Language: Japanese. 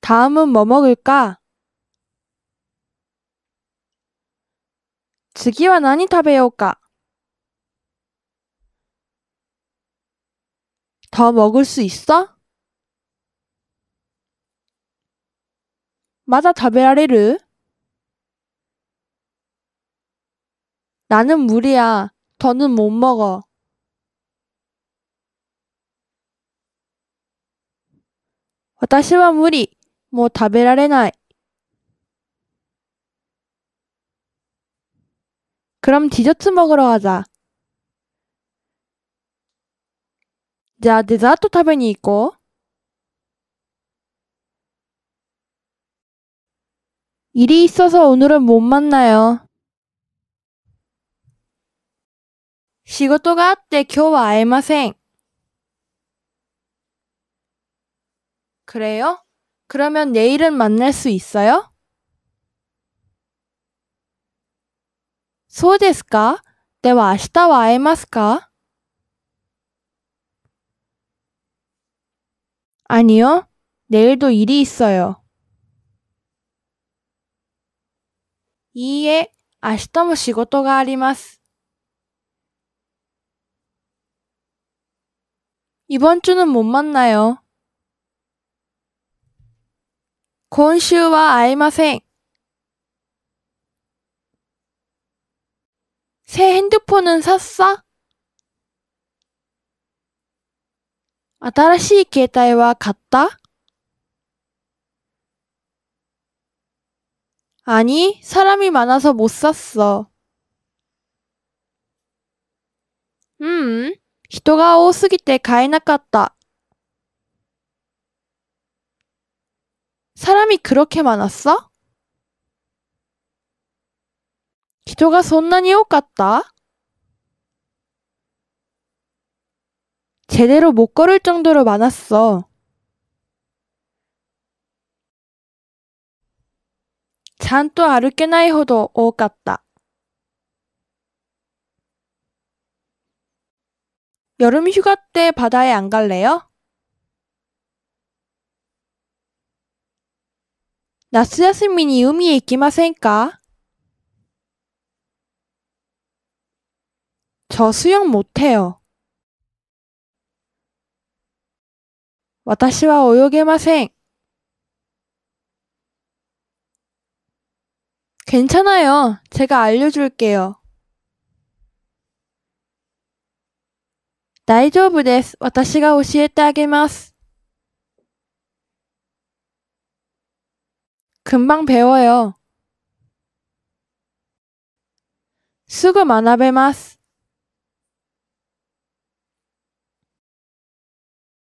다음은 뭐 먹을까? 次は何食べようか? 더 먹을 수 있어? まだ食べられる? 나는 무리야. 더는 못 먹어. 私は無理。もう食べられない。그럼 디저트 먹으러 가자. じゃあデザート食べに行こう。 일이 있어서 오늘은 못 만나요. 仕事があって今日は会えません。 그래요? 그러면 내일은 만날 수 있어요? そうですか? では明日は会えますか? 아니요. 내일도 일이 있어요. いいえ、明日も仕事があります。 이번 주는 못 만나요. 今週は会えません。 새 핸드폰은 샀어? 新しい携帯は買った? 아니, 사람이 많아서 못 샀어. 人が多すぎて買えなかった. 사람이 그렇게 많았어? 人がそんなに多かった? 제대로 못 걸을 정도로 많았어. ちゃんと歩けないほど多かった. 여름 휴가 때 바다에 안 갈래요? 夏休みに海へ行きませんか? 저 수영 못해요. 私は泳げません. 괜찮아요. 제가 알려줄게요. 大丈夫です。私が教えてあげます. 금방 배워요. すぐ学べます.